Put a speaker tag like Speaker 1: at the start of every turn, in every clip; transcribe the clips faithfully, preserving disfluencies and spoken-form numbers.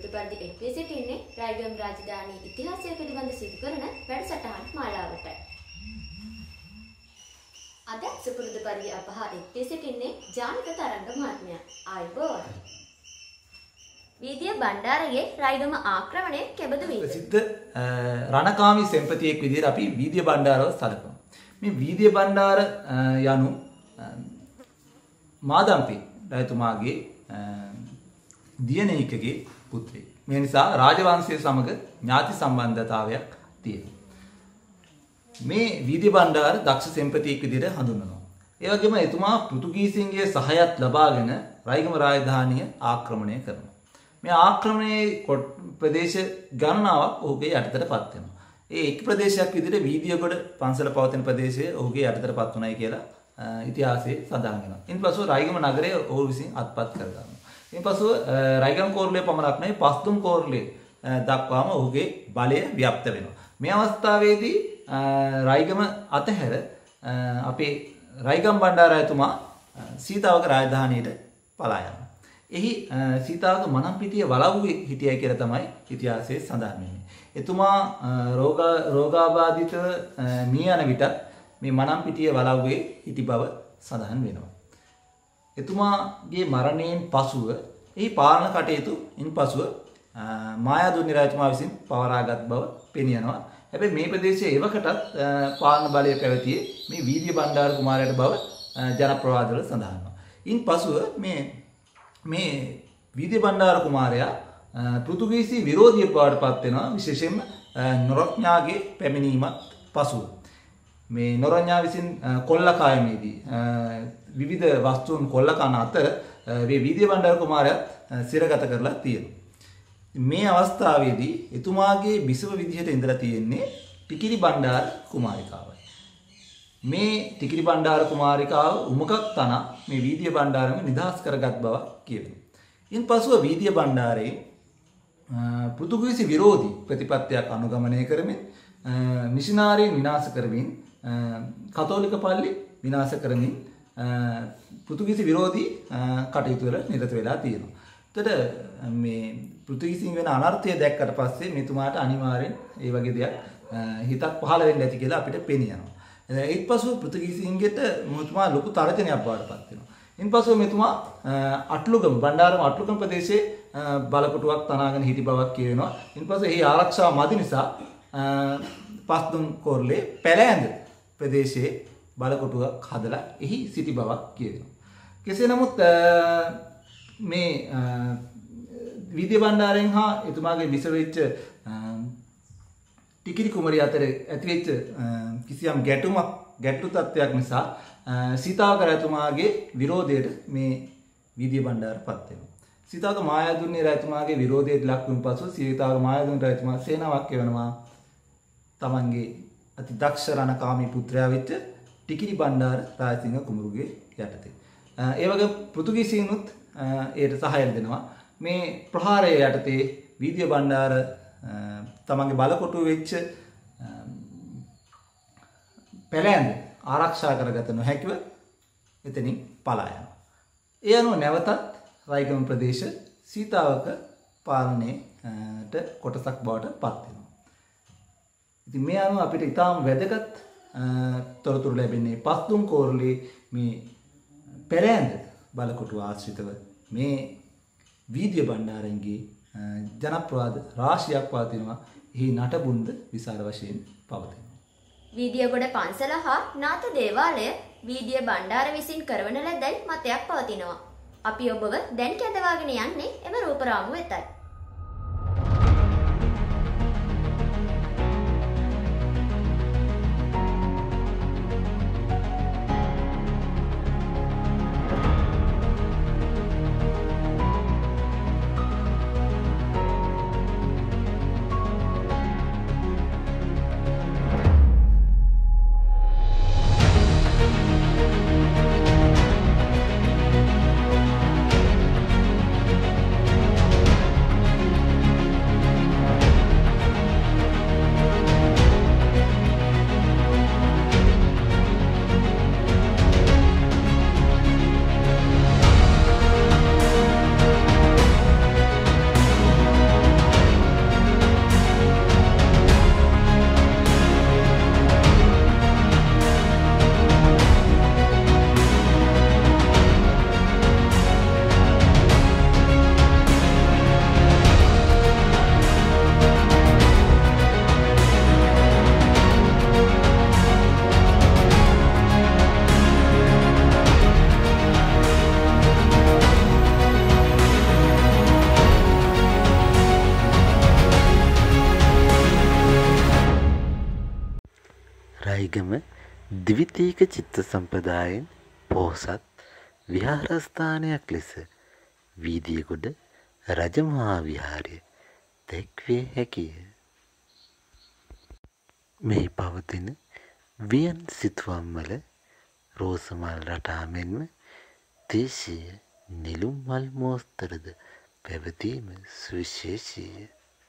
Speaker 1: සුපුරුදු පරිදි එක් වී සිටින්නේ රයිගම් රාජධානී ඉතිහාසය පිළිබඳ සිදු කරන වැඩසටහන් මාලාවට. අද සුපුරුදු පරිදි අප හා එක් වී සිටින්නේ ජානක තරංග මහත්මයා. ආයුබෝවන්. වීදිය බණ්ඩාරගේ රයිගම ආක්‍රමණය කෙබඳු වීද?
Speaker 2: ප්‍රසිද්ධ රණකාමී සෙන්පතියෙක් විදිහට අපි වීදිය බණ්ඩාරව සැලකනවා. මේ වීදිය බණ්ඩාර යනු මාදම්පි රජතුමාගේ දියණියකගේ පුත්‍රයෙක්. මේ නිසා රාජවංශය සමග ඥාති සම්බන්ධතාවයක් තියෙනවා. මේ වීදිය බණ්ඩාර දක්ෂ සෙන්පතියෙක් විදිහට හඳුන්වනවා. ඒ වගේම එතුමා පෘතුගීසින්ගේ සහයත් ලබාගෙන රයිගම රාජධානිය ආක්‍රමණය කරනවා. මේ ආක්‍රමණයේ ප්‍රදේශ ගණනාවක් ඔහුගේ යටතටපත් වෙනවා. ඒ එක් ප්‍රදේශයක් විදිහට වීදියගොඩ පන්සල පවතින ප්‍රදේශය ඔහුගේ යටතටපත් වුණයි කියලා ඉතිහාසයේ සඳහන් වෙනවා. ඉන්පසුව රයිගම නගරය ඔහු විසින් අත්පත් කරගන්නවා. ඉන්පසුව රයිගම කෝරළේ පමණක් නෙවෙයි පස්තුම් කෝරළේ දක්වාම ඔහුගේ බලය ව්‍යාප්ත වෙනවා. මේ අවස්ථාවේදී රයිගම අතහැර අපේ රයිගම් බණ්ඩාරයතුමා සීතාවක රාජධානියට පලා යනවා. එහි සීතාවක මනම්පිටිය වලව්වේ හිටියයි කියලා තමයි ඉතිහාසයේ සඳහන් වෙන්නේ. එතුමා රෝග රෝගාබාධිතව මිය යන විට මේ මනම්පිටිය වලව්වේ හිටි බව සඳහන් වෙනවා. එතුමාගේ මරණයෙන් පසුව එහි පාලන කටයුතු ඉන්පසුව මායාදුන් රජතුමා විසින් පවරාගත් බව පෙනියනවා. හැබැයි මේ ප්‍රදේශයේ එවකටත් පාලන බලය පැවතියේ මේ වීදිය බණ්ඩාර කුමාරයාට බව ජනප්‍රවාදවල සඳහන් වෙනවා. ඉන්පසුව මේ මේ වීදිය බණ්ඩාර කුමාරයා පෘතුගීසි විරෝධියෙක් බවට පත් වෙනවා. විශේෂයෙන්ම නොරොඥාගේ පැමිණීමත් පසුව මේ නොරොඥා විසින් කොල්ලකායමේදී විවිධ වස්තුන් කොල්ලකන අතර මේ වීදිය බණ්ඩාර කුමාරයා සිරගත කරලා තියෙනවා. මේ අවස්ථාවේදී එතුමාගේ බිසව විදිහට ඉඳලා තියෙන්නේ ටිකිරි බණ්ඩාර කුමාරිකාවයි. මේ ටිකිරි බණ්ඩාර කුමාරිකාව උමකක් තන මේ වීදිය බණ්ඩාරම නිදහස් කරගත් බව කියනවා. ඉන්පසුව වීදිය බණ්ඩාරේ පෘතුගීසි විරෝධී ප්‍රතිපත්තියක් අනුගමනය කරමින් මිෂනාරීන් විනාශ කරමින් කතෝලික පල්ලි විනාශ කරමින් පෘතුගීසි විරෝධී කටයුතු වල නිරත වෙලා තියෙනවා. එතකොට මේ පෘතුගීසින් වෙන අනර්ථය දැක්කට පස්සේ මෙතුමාට අනිවාර්යෙන් ඒ වගේ දෙයක් හිතක් පහළ වෙන්න ඇති කියලා අපිට පෙනියනවා. ඊට පස්ව පෘතුගීසින්ගෙට මෙතුමා ලොකු තරජනයක් බවටපත් වෙනවා. ඉන්පසුව මෙතුමා අට්ලුගම බණ්ඩාරම අට්ලුගම ප්‍රදේශයේ බලකොටුවක් තනාගෙන හිටි බවක් කියවෙනවා. ඉන්පසු එහි ආරක්ෂාව මදි නිසා පස්තුම් කෝරළේ පැලෑඳ ප්‍රදේශයේ බලකොටුවක් හදලා එහි සිටි බවක් කියවෙනවා. කෙසේ නමුත් මේ වීදිය බණ්ඩාරෙන් හා එතුමාගේ බිසව වෙච්ච ටිකිරි කුමරිය අතර ඇතිවෙච්ච කිසියම් ගැටුමක් ගැටලු තත්ත්වයක් නිසා සීතාවක රජතුමාගේ විරෝධයට මේ වීදිය බණ්ඩාරපත් වෙනවා. සීතාවක මායාදුන්නේ රජතුමාගේ විරෝධයට ලක් වුණ පසු සීතාවක මායාදුන් රජතුමා සේනාවක් එවනවා තමන්ගේ අති දක්ෂ රණකාමී පුත්‍රයා වෙච්ච ටිකිරි බණ්ඩාර රාජසිංහ කුමරුගේ යටතේ. ඒ වගේ පෘතුගීසීනුත් ඒට සහාය දෙනවා. මේ ප්‍රහාරය යටතේ වීදිය බණ්ඩාර තමන්ගේ බලකොටුව වෙච්ච පැලෑඳ ආරක්ෂා කරගත නොහැකිව එතනින් පලා යනවා. ඒ අනුව නැවතත් රයිගම ප්‍රදේශ සීතාවක පාලනයට කොටසක් බවට පත් වෙනවා. ඉතින් මේ අනුව අපිට ඉතාම වැදගත් තොරතුරු ලැබෙන්නේ පස්තුම් කෝරළේ මේ පැලෑඳ බලකොටුව ආශ්‍රිතව මේ වීදිය බණ්ඩාරන්ගේ ජනප්‍රවාද රාශියක් පවතිනවා. එහි නටබුන්ද විශාල වශයෙන් පවතිනවා.
Speaker 1: වීදියගොඩ පන්සල හා නාථ දේවාලය වීදිය බණ්ඩාර විසින් කරවන ලදැයි මතයක් පවතිනවා. අපි ඔබව දැන් කැඳවාගෙන යන්නේ එම රූපරාමු වෙතයි.
Speaker 3: ගායිගම ද්විතීක චිත්ත සම්ප්‍රදායෙන් පොහොසත් විහාරස්ථානයක් ලෙස වීදියගොඩ රජමහා විහාරය දැක්විය හැකිය. මෙහි පවතින වියන් සිතුවම්වල රෝස මල් රටා මෙන්ම දේශීය නෙළුම් මල් මෝස්තරද පැවතීම සුවිශේෂීය.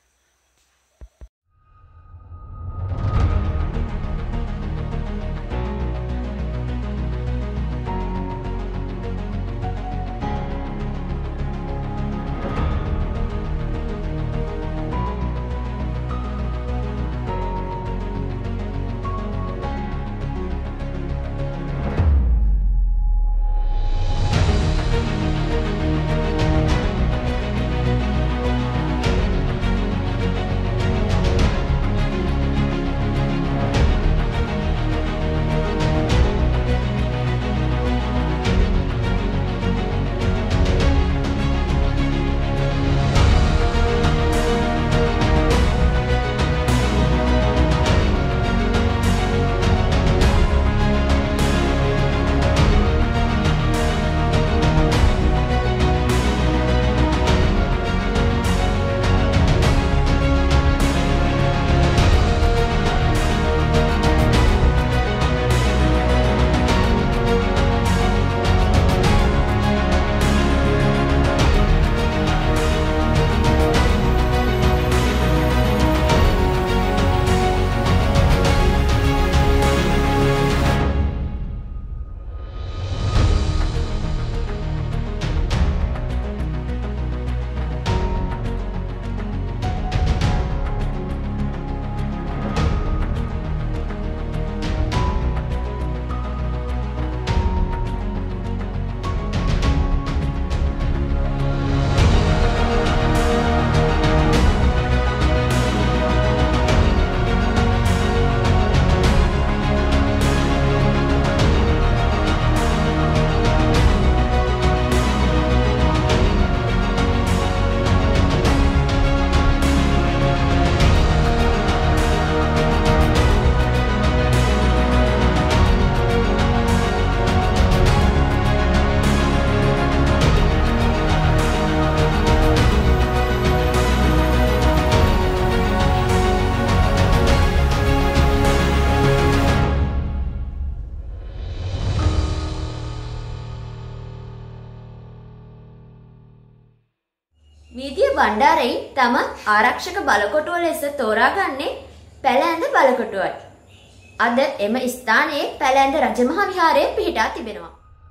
Speaker 1: වීදිය බණ්ඩාරයේ තම ආරක්ෂක බලකොටුව ලෙස තෝරාගන්නේ පැලැන්ද බලකොටුවයි. අද එම ස්ථානයේ පැලැන්ද රජමහා විහාරය පිහිටා තිබෙනවා.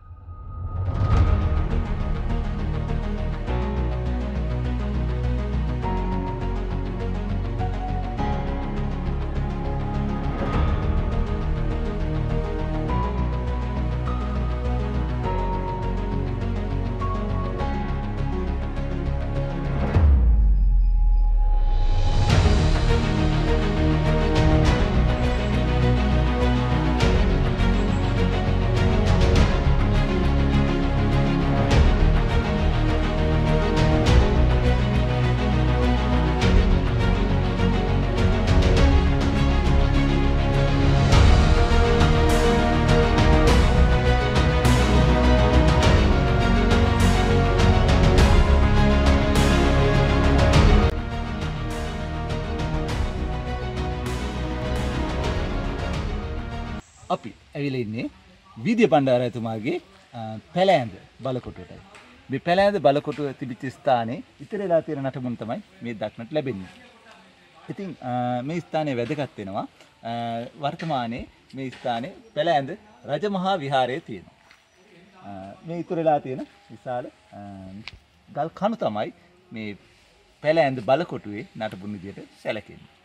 Speaker 2: අපි ඇවිල්ලා ඉන්නේ වීදිය බණ්ඩාරයතුමාගේ පැලෑන්ද බලකොටුවටයි. මේ පැලෑන්ද බලකොටුව තිබිච්ච ස්ථානයේ ඉතිරි වෙලා තියෙන නටබුන් තමයි මේ දක්නට ලැබෙන්නේ. ඉතින් මේ ස්ථානයේ වැදගත් වෙනවා වර්තමානයේ මේ ස්ථානයේ පැලෑන්ද රජමහා විහාරය තියෙනවා. මේ ඉතිරි වෙලා තියෙන විශාල ගල් කණු තමයි මේ පැලෑන්ද බලකොටුවේ නටබුන් විදියට සැලකෙන්නේ.